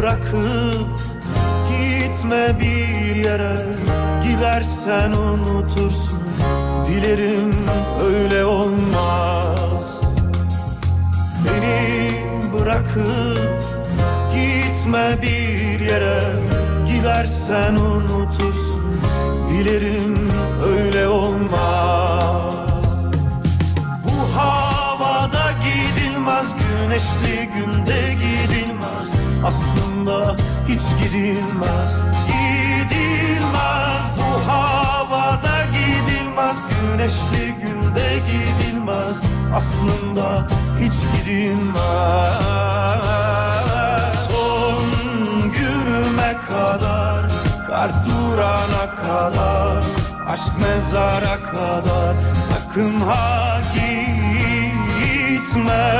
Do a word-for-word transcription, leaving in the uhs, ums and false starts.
bırakıp gitme bir yere, gidersen unutursun. Dilerim öyle olmaz. Beni bırakıp gitme bir yere, gidersen unutursun. Dilerim öyle olmaz. Bu havada gidilmez, güneşli günde gidilmez. Aslında hiç gidilmez, gidilmez. Bu havada gidilmez, güneşli günde gidilmez. Aslında hiç gidilmez. Son günüme kadar, kalp durana kadar, aşk mezara kadar, sakın ha gitme.